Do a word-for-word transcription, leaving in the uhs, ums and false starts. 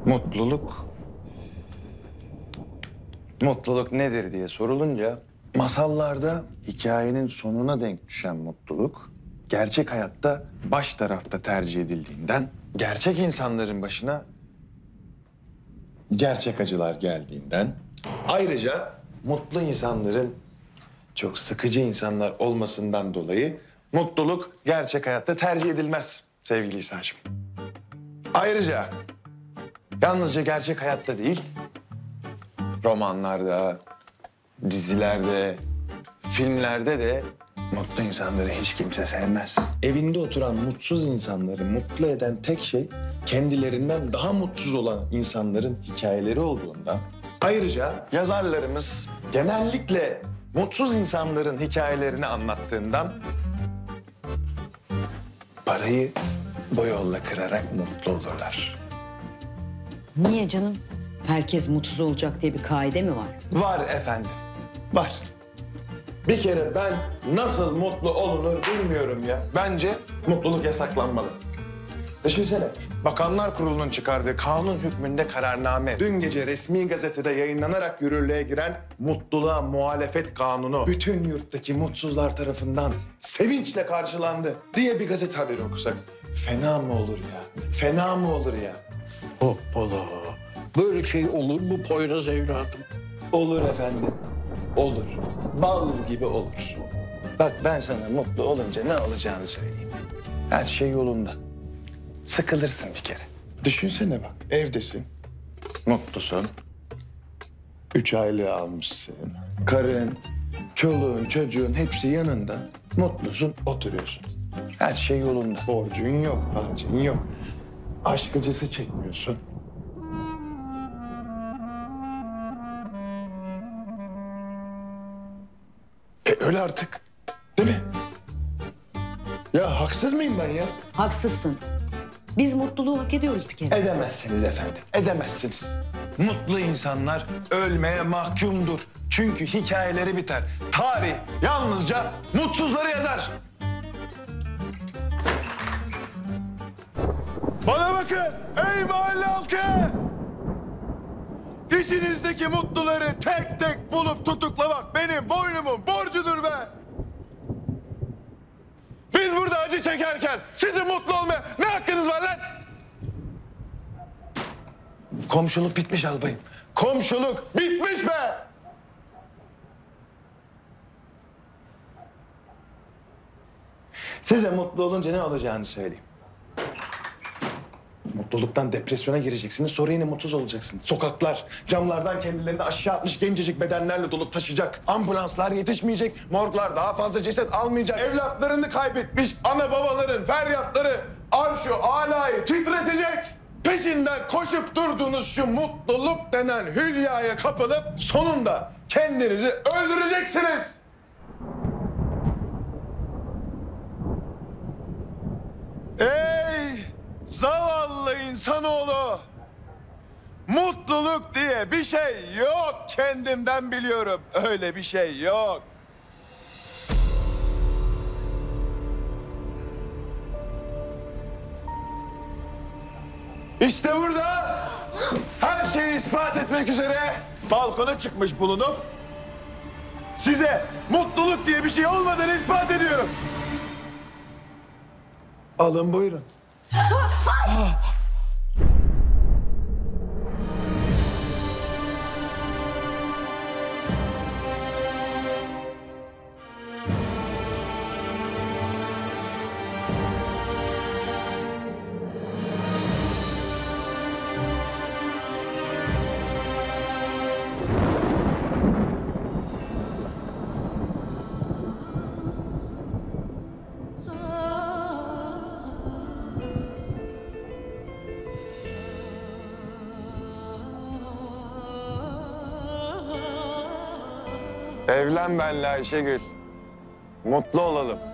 Mutluluk, mutluluk nedir diye sorulunca masallarda hikayenin sonuna denk düşen mutluluk, gerçek hayatta baş tarafta tercih edildiğinden, gerçek insanların başına gerçek acılar geldiğinden, ayrıca mutlu insanların çok sıkıcı insanlar olmasından dolayı mutluluk gerçek hayatta tercih edilmez sevgili İsa'cığım. Ayrıca yalnızca gerçek hayatta değil, romanlarda, dizilerde, filmlerde de mutlu insanları hiç kimse sevmez. Evinde oturan mutsuz insanları mutlu eden tek şey kendilerinden daha mutsuz olan insanların hikayeleri olduğundan, ayrıca yazarlarımız genellikle mutsuz insanların hikayelerini anlattığından parayı bu yolla kırarak mutlu olurlar. Niye canım? Herkes mutsuz olacak diye bir kaide mi var? Var efendim, var. Bir kere ben nasıl mutlu olunur bilmiyorum ya. Bence mutluluk yasaklanmalı. Düşünsene, Bakanlar Kurulu'nun çıkardığı kanun hükmünde kararname, dün gece resmi gazetede yayınlanarak yürürlüğe giren mutluluğa muhalefet kanunu bütün yurttaki mutsuzlar tarafından sevinçle karşılandı diye bir gazete haberi okusak fena mı olur ya? Fena mı olur ya? Hoppala. Böyle şey olur mu Poyraz evladım? Olur efendim, olur. Bal gibi olur. Bak ben sana mutlu olunca ne olacağını söyleyeyim. Her şey yolunda. Sıkılırsın bir kere. Düşünsene bak, evdesin, mutlusun. Üç aile almışsın. Karın, çoluğun, çocuğun hepsi yanında. Mutlusun, oturuyorsun. Her şey yolunda. Borcun yok, harcın yok. Aşk acısı çekmiyorsun. E öyle artık. Değil mi? Ya haksız mıyım ben ya? Haksızsın. Biz mutluluğu hak ediyoruz bir kere. Edemezsiniz efendim, edemezsiniz. Mutlu insanlar ölmeye mahkumdur. Çünkü hikayeleri biter. Tarih yalnızca mutsuzları yazar. Bana bakın ey mahalle halkı! İçinizdeki mutluları tek tek bulup tutuklamak benim boynumun borcudur be! Biz burada acı çekerken sizin mutlu olmaya ne hakkınız var lan? Komşuluk bitmiş albayım. Komşuluk bitmiş be! Size mutlu olunca ne olacağını söyleyeyim. Mutluluktan depresyona gireceksiniz, sonra yine mutsuz olacaksınız. Sokaklar camlardan kendilerini aşağı atmış gencecik bedenlerle dolup taşıyacak. Ambulanslar yetişmeyecek, morglar daha fazla ceset almayacak. Evlatlarını kaybetmiş ana babaların feryatları arş-ı alayı titretecek. Peşinden koşup durduğunuz şu mutluluk denen hülyaya kapılıp sonunda kendinizi öldüreceksiniz. Ey zavallı insanoğlu! Mutluluk diye bir şey yok, kendimden biliyorum. Öyle bir şey yok. İşte burada her şeyi ispat etmek üzere balkona çıkmış bulunup size mutluluk diye bir şey olmadığını ispat ediyorum. Alın buyurun. Evlen benimle Ayşegül. Mutlu olalım.